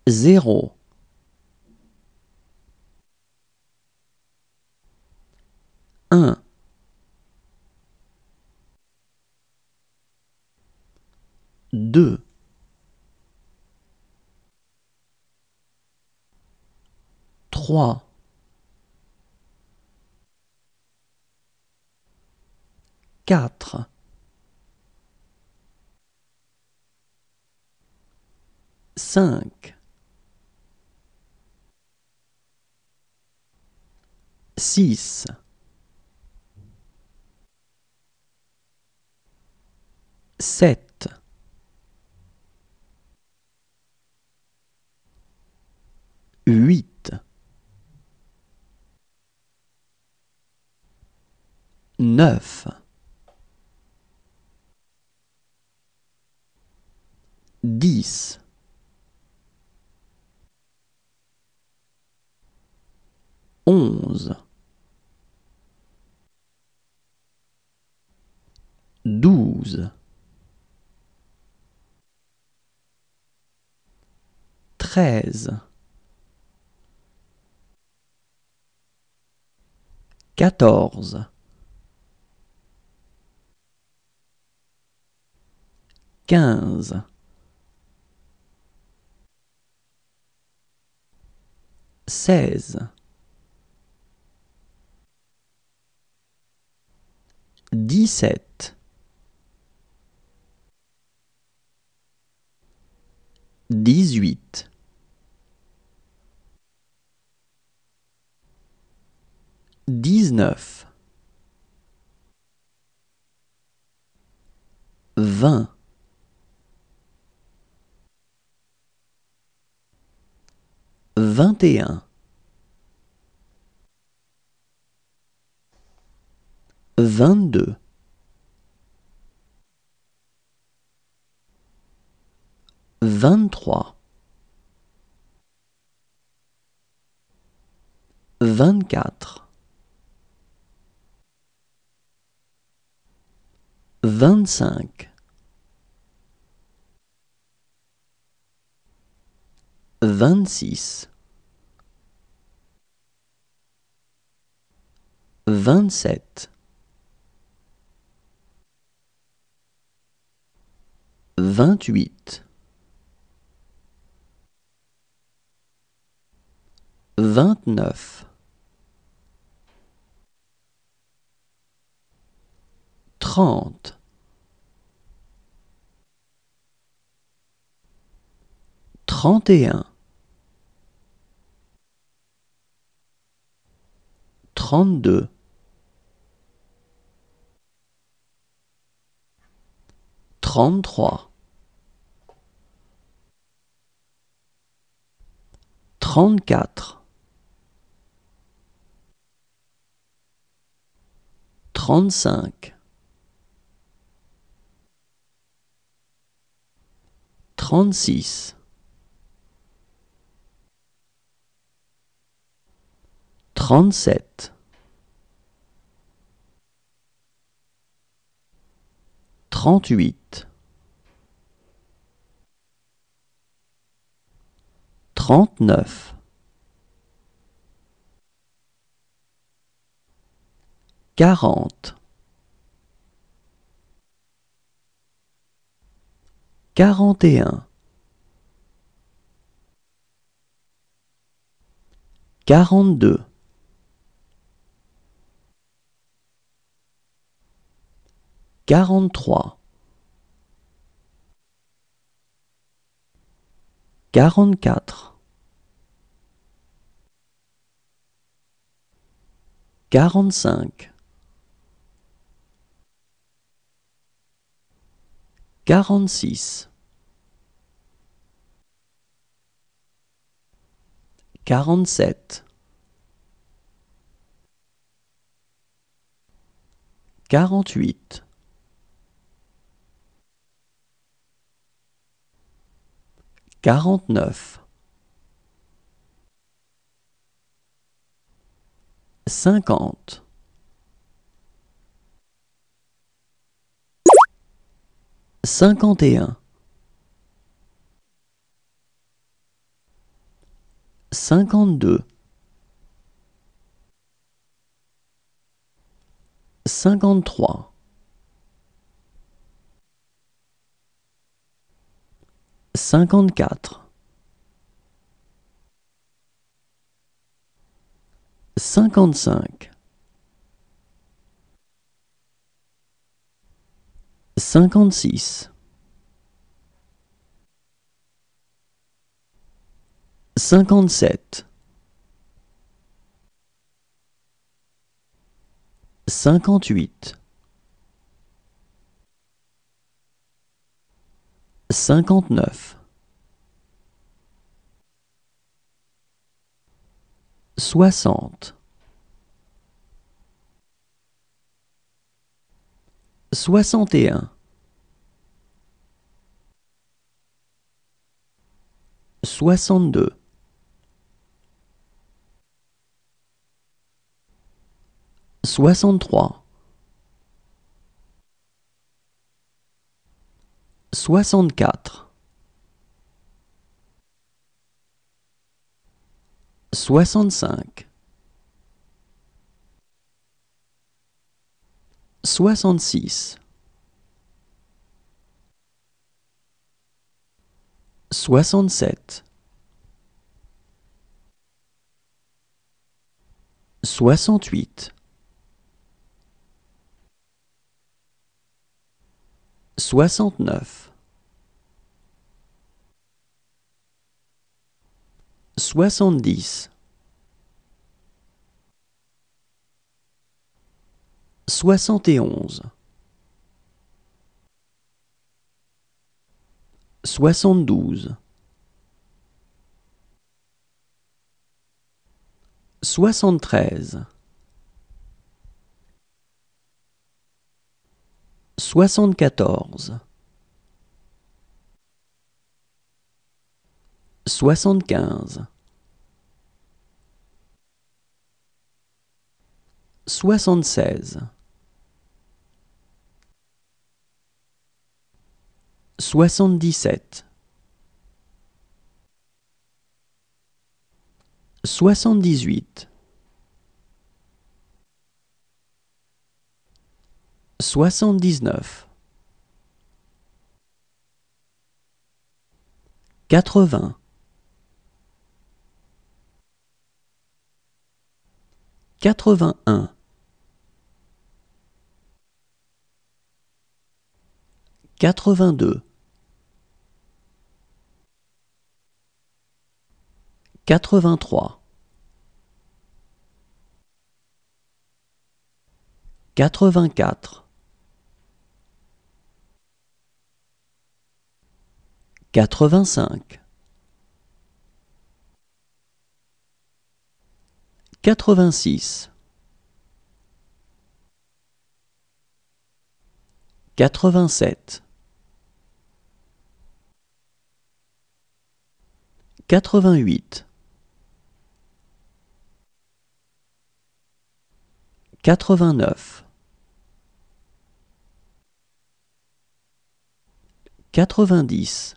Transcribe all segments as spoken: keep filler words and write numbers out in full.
zéro, un, deux, trois, quatre, cinq, six, sept, huit, neuf, dix, onze, douze, treize, quatorze, quinze, seize, dix-sept, dix-huit, dix-neuf, vingt, vingt et un, vingt-deux, vingt-trois, vingt-quatre, vingt-cinq, vingt-six, vingt-sept, vingt-huit, vingt-neuf, trente, trente et un, trente-deux, trente-trois, trente-quatre, trente-cinq, trente-six, trente-sept, trente-huit, trente-neuf, quarante, quarante et un, quarante-deux, quarante-trois, quarante-quatre, quarante-cinq, quarante-six, quarante-sept, quarante-huit, quarante-neuf, cinquante, cinquante et un, cinquante-deux, cinquante-trois, cinquante-quatre, cinquante-cinq, cinquante-six, cinquante-sept, cinquante-huit, cinquante-neuf, soixante, soixante et un, soixante-deux, soixante-trois, soixante-quatre, soixante-cinq, soixante-six, soixante-sept, soixante-huit, soixante-neuf, soixante-dix, soixante et onze, soixante-douze, soixante-treize, soixante-quatorze, soixante-quinze, soixante-seize, soixante-dix-sept, soixante-dix-huit, soixante-dix-neuf, quatre-vingts, quatre-vingt-un, quatre-vingt-deux, quatre-vingt-trois, quatre-vingt-quatre, quatre-vingt-cinq, quatre-vingt-six, quatre-vingt-sept, quatre-vingt-huit, quatre-vingt-neuf, quatre-vingt-dix,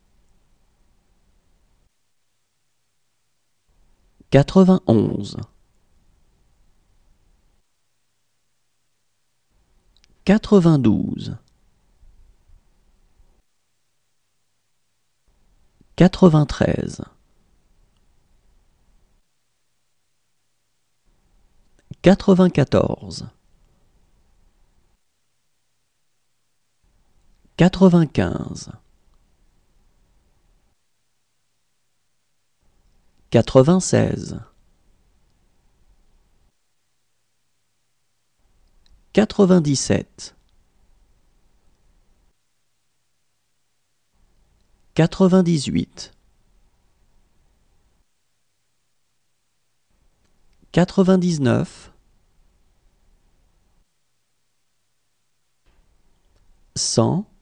quatre-vingt-onze, quatre-vingt-douze, quatre-vingt-treize, quatre-vingt-quatorze, quatre-vingt-quinze, quatre-vingt-seize, quatre-vingt-dix-sept, quatre-vingt-dix-huit, quatre-vingt-dix-neuf, cent,